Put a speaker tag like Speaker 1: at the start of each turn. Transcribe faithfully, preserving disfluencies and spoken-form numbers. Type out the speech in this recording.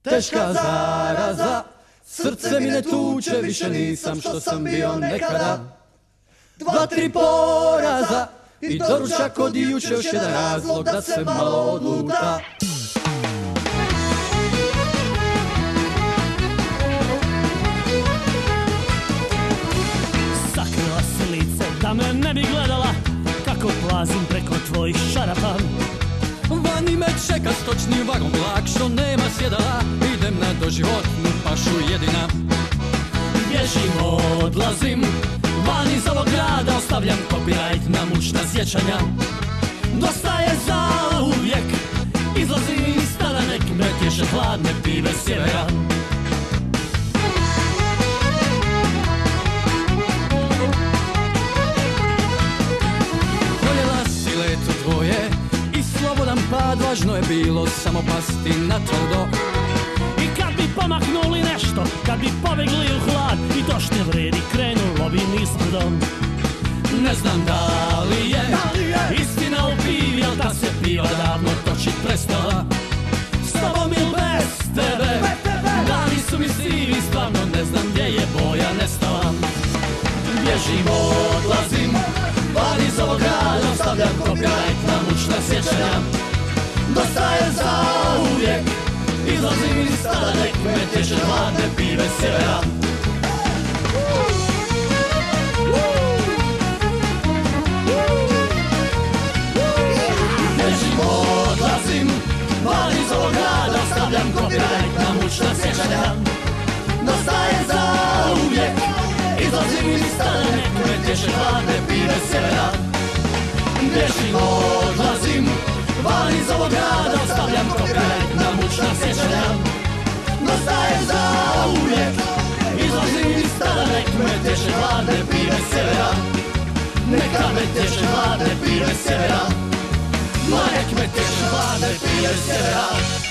Speaker 1: Teška zaraza, srce mi ne tuče, više nisam što sam bio nekada. Dva, tri poraza i doručak od juče, još jedan razlog da se malo odluta.
Speaker 2: Sakrila si lice da me ne bi gledala kako plazim preko tvojih šarapa.
Speaker 1: Vani me čeka stočni vagon vlak što nema sjedala, idem na doživotnu pašu jedina.
Speaker 2: Bježim, odlazim van iz ovog grada, ostavljam copyright na mučna sjećanja. Dosta je zauvijek, izlazim iz stada, nek me tješe hladne pive sjevera.
Speaker 1: Voljela si leto tvoje i slobodan pad, važno je bilo samo pasti na tvrdo.
Speaker 2: I kad bi pomaknuli nešto, kad bi pobjegli u hlad i došli vredi, krenulo bi niz brdom.
Speaker 1: Ne znam da li je istina u pivi, al da se piva davno točit prestala. S tobom ili bez tebe, dani su mi sivi, stvarno ne znam gdje je boja nestala. Bježim, odlazim van iz ovog grada, ostavljam copyright na mučna sjećanja. Dosta je zauvijek, izlazim iz stada, nek me tješe hladne pive sjevera. Bježim, odlazim van iz ovog grada, ostavljam copyright na mučna sjećanja. Dosta je zauvijek, izlazim iz stada, nek me tješe hladne pive sjevera. Bježim, odlazim van iz ovog grada, ostavljam copyright na mučna sjećanja. Dosta je zauvijek, izlazim iz stada, nek me tješe hladne pive sjevera. Neka me tješe hladne pive sjevera. Ma nek me tješe hladne pive sjevera.